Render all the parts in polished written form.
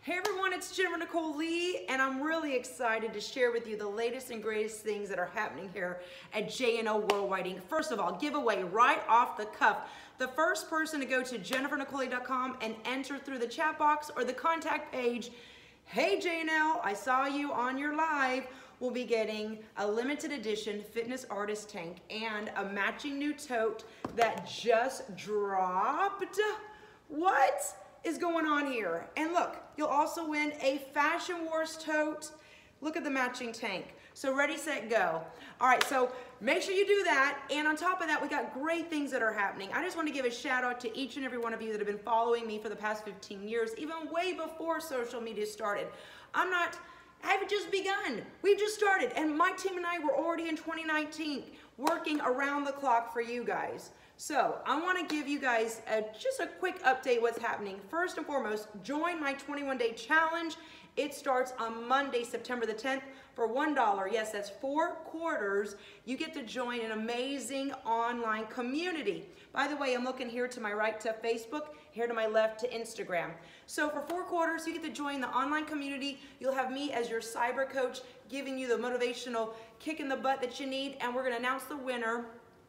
Hey everyone, it's Jennifer Nicole Lee, and I'm really excited to share with you the latest and greatest things that are happening here at J&O Worldwiding. First of all, giveaway right off the cuff. The first person to go to jennifernicolele.com and enter through the chat box or the contact page, "Hey J&L, I saw you on your live," will be getting a limited edition fitness artist tank and a matching new tote that just dropped. What is going on here? And look, you'll also win a Fashion Wars tote. Look at the matching tank. So ready, set, go. All right, so make sure you do that. And on top of that, we got great things that are happening. I just want to give a shout out to each and every one of you that have been following me for the past 15 years, even way before social media started. I haven't just begun. We've just started. And my team and I were already in 2019 working around the clock for you guys. So I want to give you guys just a quick update what's happening. First and foremost, join my 21-day challenge. It starts on Monday, September the 10th for $1. Yes, that's 4 quarters. You get to join an amazing online community. By the way, I'm looking here to my right to Facebook, here to my left to Instagram. So for 4 quarters, you get to join the online community. You'll have me as your cyber coach, giving you the motivational kick in the butt that you need, and we're going to announce the winner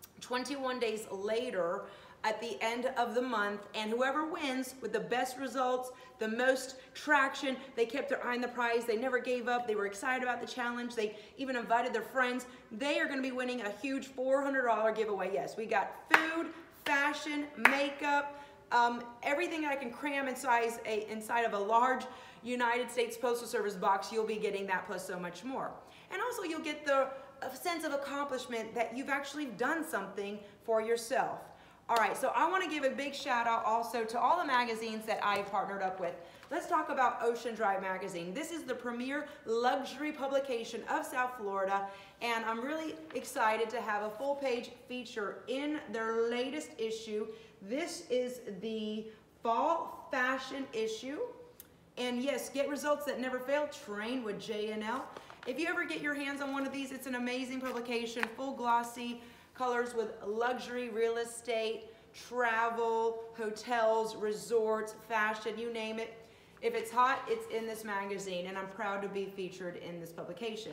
21 days later at the end of the month, and whoever wins with the best results, the most traction, they kept their eye on the prize, they never gave up, they were excited about the challenge, they even invited their friends, they are going to be winning a huge $400 giveaway. Yes, we got food, fashion, makeup, everything I can cram inside of a large United States Postal Service box. You'll be getting that plus so much more. And also you'll get a sense of accomplishment that you've actually done something for yourself. All right, so I want to give a big shout out also to all the magazines that I've partnered up with. Let's talk about Ocean Drive Magazine. This is the premier luxury publication of South Florida, and I'm really excited to have a full page feature in their latest issue. This is the fall fashion issue. And yes, get results that never fail. Train with J&L. If you ever get your hands on one of these, it's an amazing publication, full glossy colors with luxury real estate, travel, hotels, resorts, fashion, you name it. If it's hot, it's in this magazine, and I'm proud to be featured in this publication.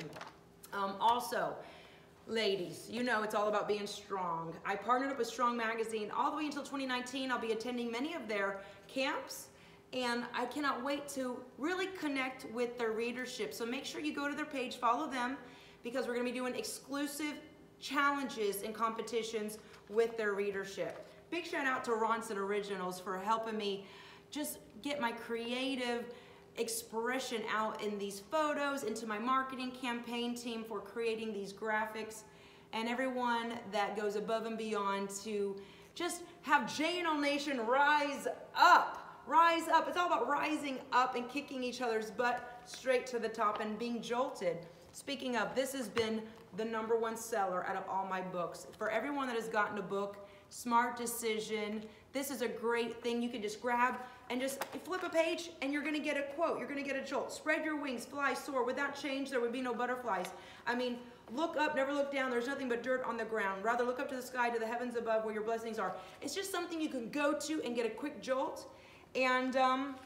Also, ladies, you know it's all about being strong. I partnered up with Strong Magazine all the way until 2019. I'll be attending many of their camps, and I cannot wait to really connect with their readership. So make sure you go to their page, follow them, because we're going to be doing exclusive challenges and competitions with their readership. Big shout out to Ronson Originals for helping me just get my creative expression out in these photos, into my marketing campaign team for creating these graphics, and everyone that goes above and beyond to just have J&L Nation rise up. Rise up. It's all about rising up and kicking each other's butt straight to the top and being jolted. Speaking of, this has been the #1 seller out of all my books. For everyone that has gotten a book, Smart Decision, this is a great thing. You can just grab and just flip a page and you're gonna get a quote, you're gonna get a jolt. Spread your wings, fly, soar. Without change, there would be no butterflies. I mean, look up, never look down. There's nothing but dirt on the ground. Rather look up to the sky, to the heavens above where your blessings are. It's just something you can go to and get a quick jolt. And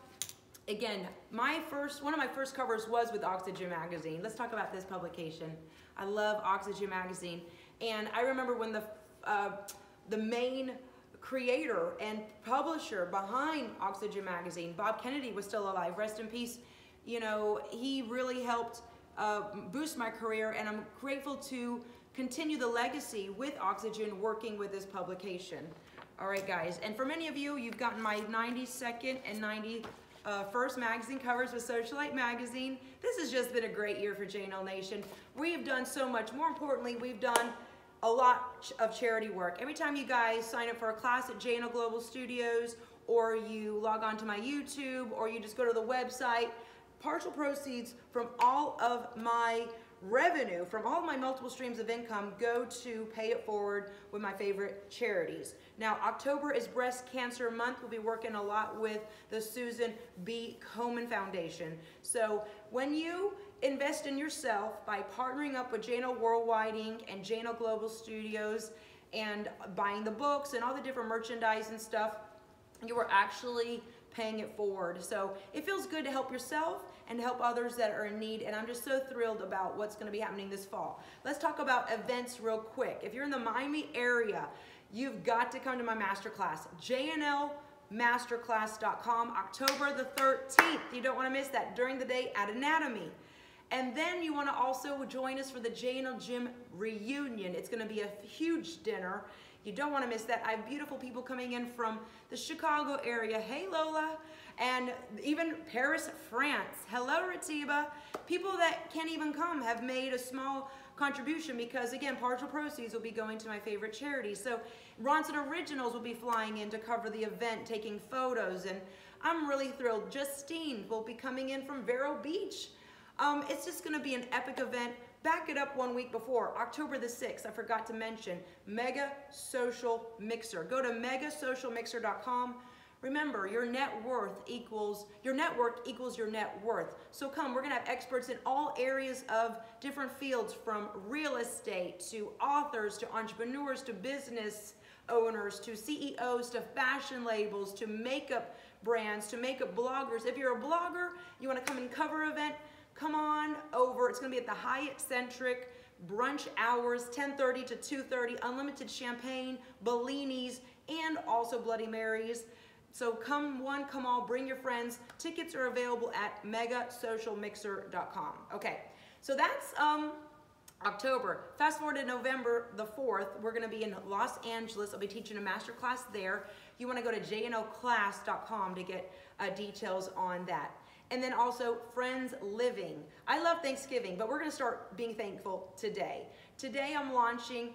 again, one of my first covers was with Oxygen Magazine. Let's talk about this publication. I love Oxygen Magazine. And I remember when the main creator and publisher behind Oxygen Magazine, Bob Kennedy, was still alive. Rest in peace. You know, he really helped boost my career, and I'm grateful to continue the legacy with Oxygen, working with this publication. All right, guys, and for many of you, you've gotten my 92nd and 91st magazine covers with Socialite Magazine. This has just been a great year for J&L Nation. We have done so much. More importantly, we've done a lot of charity work. Every time you guys sign up for a class at J&L Global Studios, or you log on to my YouTube, or you just go to the website, partial proceeds from all of my revenue, from all of my multiple streams of income, go to pay it forward with my favorite charities. Now, October is Breast Cancer Month. We'll be working a lot with the Susan B. Komen Foundation. So when you invest in yourself by partnering up with J&L Worldwiding and J&L Global Studios and buying the books and all the different merchandise and stuff, you are actually paying it forward. So it feels good to help yourself and to help others that are in need. And I'm just so thrilled about what's going to be happening this fall. Let's talk about events real quick. If you're in the Miami area, you've got to come to my masterclass, jnlmasterclass.com, October the 13th. You don't want to miss that, during the day at Anatomy. And then you want to also join us for the JNL Gym reunion. It's going to be a huge dinner. You don't want to miss that. I have beautiful people coming in from the Chicago area. Hey, Lola. And even Paris, France. Hello, Ratiba. People that can't even come have made a small contribution because, again, partial proceeds will be going to my favorite charity. So Ronson Originals will be flying in to cover the event, taking photos. And I'm really thrilled. Justine will be coming in from Vero Beach. It's just going to be an epic event. Back it up 1 week before, October the 6th, I forgot to mention, Mega Social Mixer. Go to megasocialmixer.com. Remember, your network equals your net worth. So come, we're gonna have experts in all areas of different fields, from real estate to authors to entrepreneurs to business owners to CEOs to fashion labels to makeup brands to makeup bloggers. If you're a blogger, you wanna come and cover an event, come on over. It's going to be at the Hyatt Centric, brunch hours, 10:30 to 2:30, unlimited champagne, Bellinis, and also Bloody Marys. So come one, come all, bring your friends. Tickets are available at megasocialmixer.com. Okay, so that's October. Fast forward to November the 4th, we're going to be in Los Angeles. I'll be teaching a master class there. You want to go to jnoclass.com to get details on that. And then also Friends Living. I love Thanksgiving, but we're gonna start being thankful today. Today I'm launching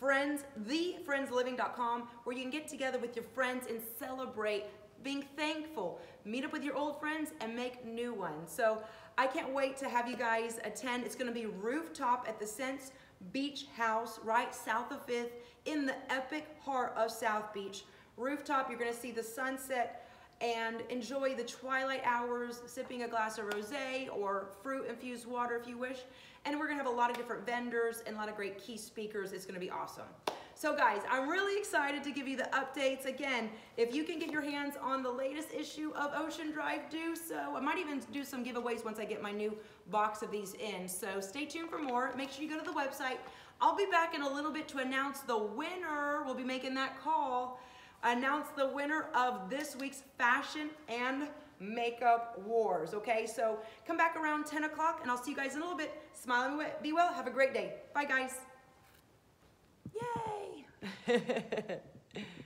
thefriendsliving.com, where you can get together with your friends and celebrate being thankful. Meet up with your old friends and make new ones. So I can't wait to have you guys attend. It's gonna be rooftop at the Sense Beach House, right south of 5th, in the epic heart of South Beach. Rooftop, you're gonna see the sunset and enjoy the twilight hours, sipping a glass of rosé or fruit-infused water if you wish. And we're gonna have a lot of different vendors and a lot of great key speakers. It's gonna be awesome. So guys, I'm really excited to give you the updates. Again, if you can get your hands on the latest issue of Ocean Drive, do so. I might even do some giveaways once I get my new box of these in. So stay tuned for more. Make sure you go to the website. I'll be back in a little bit to announce the winner. We'll be making that call. Announce the winner of this week's Fashion and Makeup Wars, okay? So come back around 10 o'clock and I'll see you guys in a little bit. Smile and be well. Have a great day. Bye, guys. Yay!